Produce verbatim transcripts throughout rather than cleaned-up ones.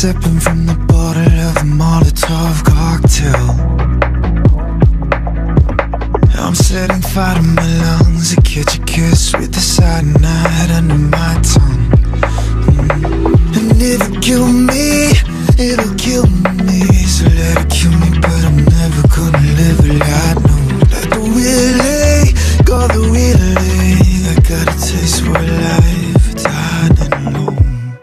sipping from the bottle of a Molotov cocktail. I'm setting fire to my lungs to catch a kiss with the cyanide under my tongue. mm. And if it kill me, it'll kill me. So let it kill me, but I'm never gonna live a lie. No, like the Willie, got the Willie. I got a taste for life, dying alone.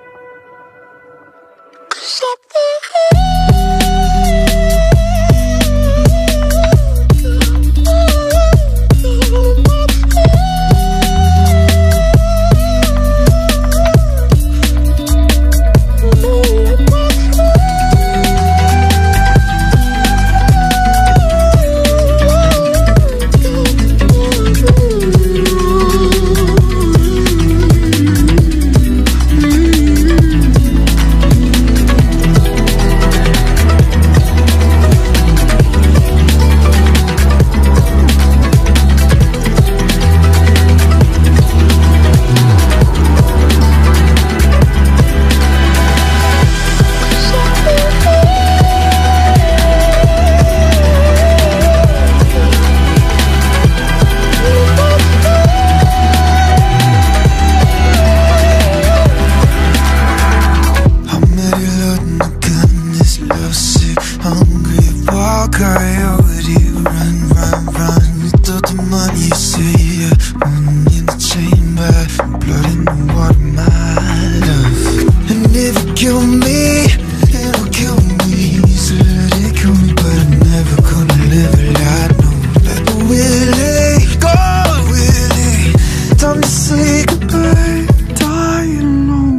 Coyote, run, run, run. With all the money you say, yeah. One in the chamber, blood in the water, my love. And if it kill me, it'll kill me. So let it kill me, but I'm never gonna live a lie. No, like the Willie, go Willie. Time to say goodbye, die alone.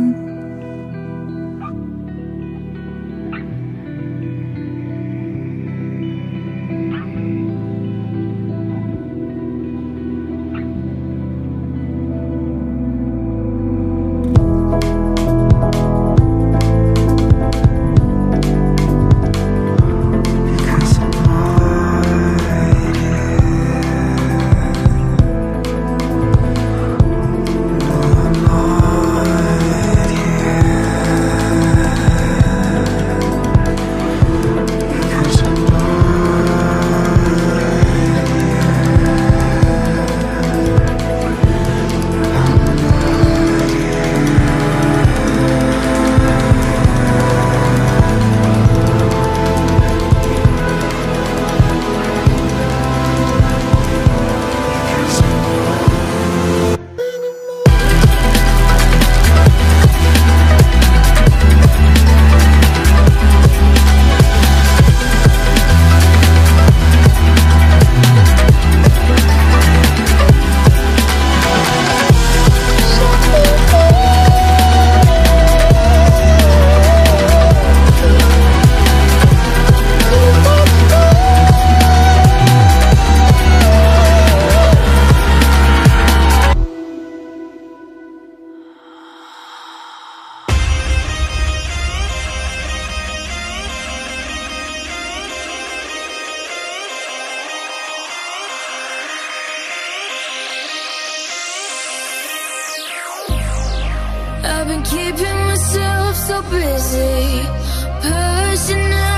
I've been keeping myself so busy, personal.